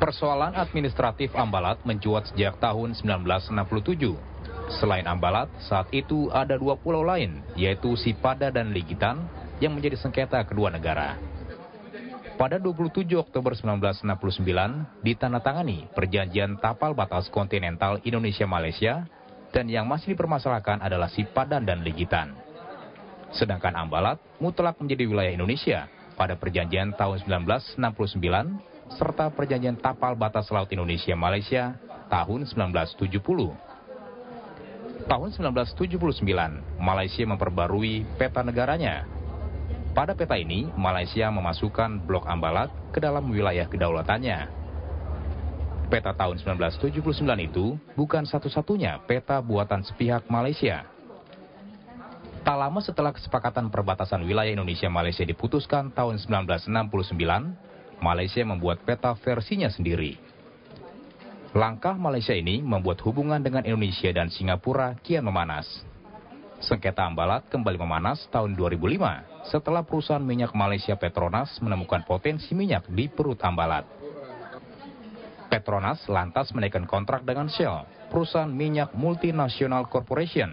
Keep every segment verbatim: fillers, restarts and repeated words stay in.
Persoalan administratif Ambalat mencuat sejak tahun sembilan belas enam puluh tujuh. Selain Ambalat, saat itu ada dua pulau lain, yaitu Sipada dan Ligitan, yang menjadi sengketa kedua negara. Pada dua puluh tujuh Oktober sembilan belas enam puluh sembilan, ditandatangani Perjanjian Tapal Batas Kontinental Indonesia-Malaysia, dan yang masih dipermasalahkan adalah Sipadan dan Ligitan. Sedangkan Ambalat mutlak menjadi wilayah Indonesia pada Perjanjian tahun sembilan belas enam puluh sembilan, serta Perjanjian Tapal Batas Laut Indonesia-Malaysia tahun sembilan belas tujuh puluh. Tahun sembilan belas tujuh puluh sembilan, Malaysia memperbarui peta negaranya. Pada peta ini, Malaysia memasukkan Blok Ambalat ke dalam wilayah kedaulatannya. Peta tahun sembilan belas tujuh puluh sembilan itu bukan satu-satunya peta buatan sepihak Malaysia. Tak lama setelah kesepakatan perbatasan wilayah Indonesia-Malaysia diputuskan tahun sembilan belas enam puluh sembilan, Malaysia membuat peta versinya sendiri. Langkah Malaysia ini membuat hubungan dengan Indonesia dan Singapura kian memanas. Sengketa Ambalat kembali memanas tahun dua ribu lima setelah perusahaan minyak Malaysia Petronas menemukan potensi minyak di perut Ambalat. Petronas lantas menaikkan kontrak dengan Shell, perusahaan minyak multinasional corporation.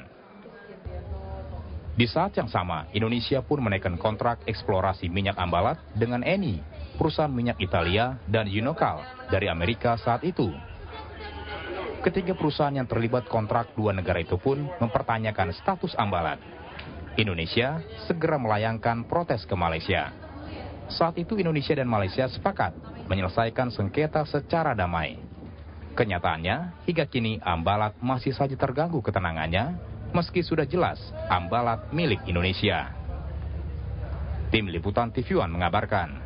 Di saat yang sama, Indonesia pun menaikkan kontrak eksplorasi minyak Ambalat dengan Eni, perusahaan minyak Italia, dan Unocal dari Amerika saat itu. Ketiga perusahaan yang terlibat kontrak dua negara itu pun mempertanyakan status Ambalat. Indonesia segera melayangkan protes ke Malaysia. Saat itu Indonesia dan Malaysia sepakat menyelesaikan sengketa secara damai. Kenyataannya, hingga kini Ambalat masih saja terganggu ketenangannya, meski sudah jelas Ambalat milik Indonesia. Tim Liputan T V One mengabarkan.